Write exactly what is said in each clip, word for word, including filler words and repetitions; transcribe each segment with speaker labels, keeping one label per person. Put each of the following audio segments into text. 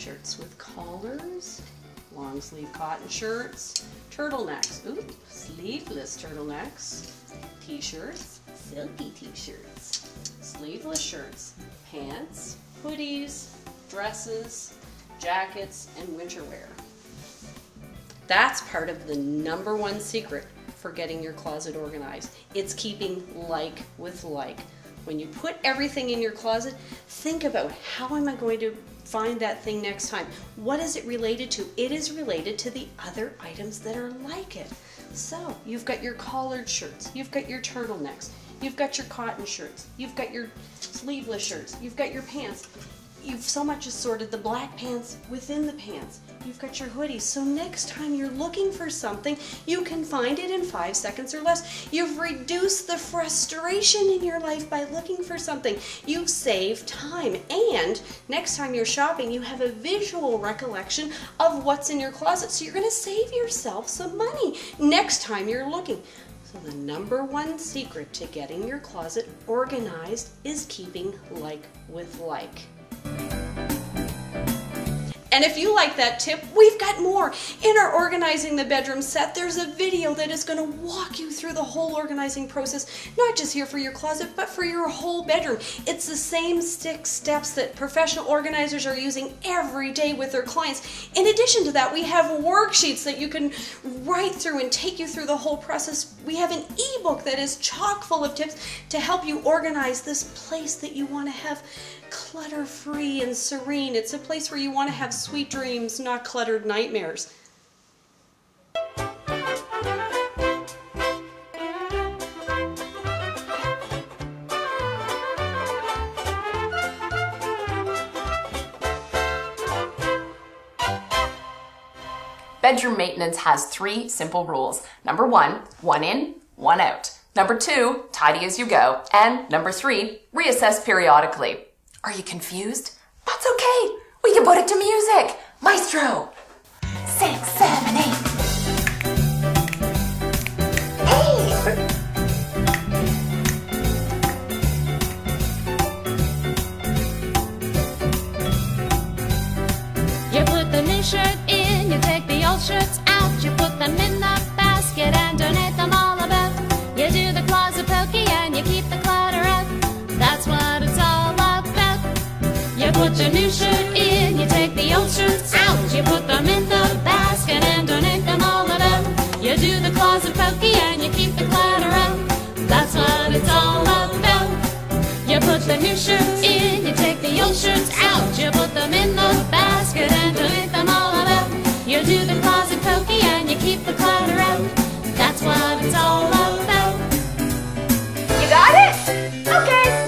Speaker 1: t-shirts with collars, long sleeve cotton shirts, turtlenecks, ooh, sleeveless turtlenecks, t-shirts, silky t-shirts, sleeveless shirts, pants, hoodies, dresses, jackets, and winter wear. That's part of the number one secret for getting your closet organized. It's keeping like with like. When you put everything in your closet, think about, how am I going to find that thing next time? What is it related to? It is related to the other items that are like it. So you've got your collared shirts, you've got your turtlenecks, you've got your cotton shirts, you've got your sleeveless shirts, you've got your pants. You've so much assorted the black pants within the pants. You've got your hoodies. So next time you're looking for something, you can find it in five seconds or less. You've reduced the frustration in your life by looking for something. You've saved time. And next time you're shopping, you have a visual recollection of what's in your closet. So you're going to save yourself some money next time you're looking. So the number one secret to getting your closet organized is keeping like with like. And if you like that tip, we've got more. In our Organizing the Bedroom set, there's a video that is going to walk you through the whole organizing process, not just here for your closet, but for your whole bedroom. It's the same six steps that professional organizers are using every day with their clients. In addition to that, we have worksheets that you can write through and take you through the whole process. We have an ebook that is chock full of tips to help you organize this place that you want to have clutter-free and serene. It's a place where you want to have sweet dreams, not cluttered nightmares.
Speaker 2: Bedroom maintenance has three simple rules. Number one, one in, one out. Number two, tidy as you go. And number three, reassess periodically. Are you confused? That's okay. We can put it to music. Maestro. Six, seven, eight. Hey!
Speaker 3: You put the new shirt in, you take the old shirts out, you put them in the basket and donate them all about. You do the closet pokey and you keep the clutter out. That's what it's all about. You put the new shirt in, you take the old shirts out, you put them in the basket and donate them all about. You do the closet pokey and you keep the clutter out. That's what it's all about. You put the new shirts in, you take the old shirts out, you put them in the basket and donate them all about. You do the closet pokey and you keep the clutter out. That's what it's all about.
Speaker 2: You got it? Okay.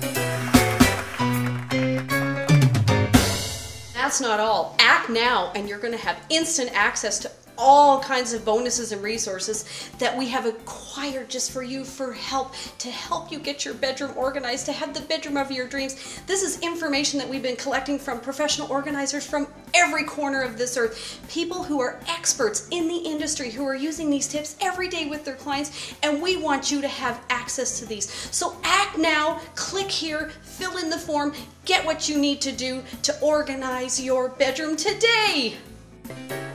Speaker 1: That's not all. Act now and you're going to have instant access to all kinds of bonuses and resources that we have acquired just for you, for help, to help you get your bedroom organized, to have the bedroom of your dreams. This is information that we've been collecting from professional organizers from every corner of this earth. People who are experts in the industry who are using these tips every day with their clients, and we want you to have access to these. So act now, click here, fill in the form, get what you need to do to organize your bedroom today.